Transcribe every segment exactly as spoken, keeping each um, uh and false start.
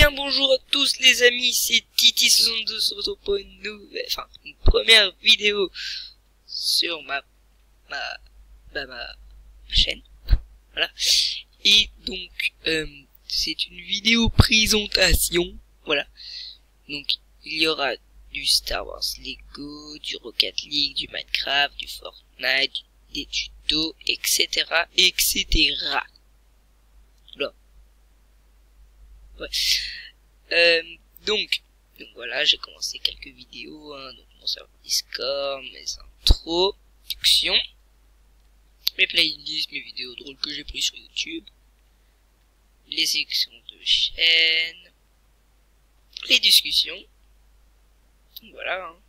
bien bonjour à tous les amis, c'est Titi soixante-deux se retrouve pour une nouvelle, enfin une première vidéo sur ma ma bah, ma, ma chaîne, voilà. Et donc euh, c'est une vidéo présentation, voilà. Donc il y aura du Star Wars Lego, du Rocket League, du Minecraft, du Fortnite, des tutos, et cetera, et cetera. Voilà. Ouais. Euh, donc, donc voilà, j'ai commencé quelques vidéos, hein, donc mon serveur Discord, mes intros, introduction, mes playlists, mes vidéos drôles que j'ai prises sur YouTube, les sections de chaîne, les discussions, donc voilà, hein,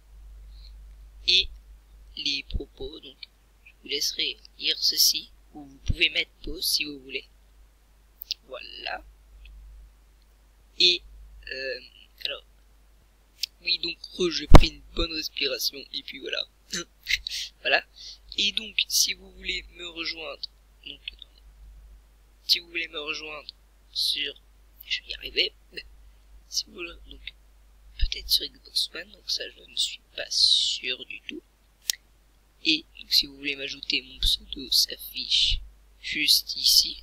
et les propos. Donc je vous laisserai lire ceci, ou vous pouvez mettre pause si vous voulez. Voilà. Et euh, alors oui, donc j'ai pris une bonne respiration et puis voilà. Voilà. Et donc si vous voulez me rejoindre, donc attendez, si vous voulez me rejoindre sur, je vais y arriver, si vous voulez, donc peut-être sur Xbox One, donc ça je ne suis pas sûr du tout. Et donc si vous voulez m'ajouter, mon pseudo s'affiche juste ici.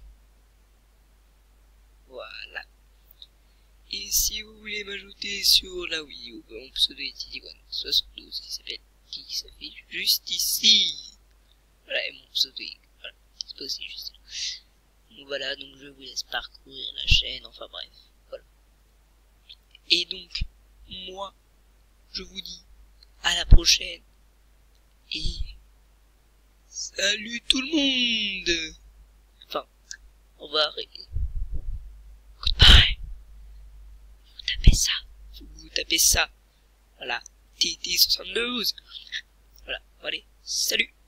Voilà. Et si vous voulez m'ajouter sur la Wii U, mon pseudo est Titi soixante-douze qui s'appelle, qui s'affiche juste ici. Voilà, et mon pseudo est, voilà, c'est aussi juste là. Donc voilà, donc je vous laisse parcourir la chaîne, enfin bref, voilà. Et donc, moi, je vous dis à la prochaine, et salut tout le monde. Enfin, au revoir et goodbye. Vous tapez ça, vous tapez ça, voilà, Titi soixante-douze, voilà, allez, salut.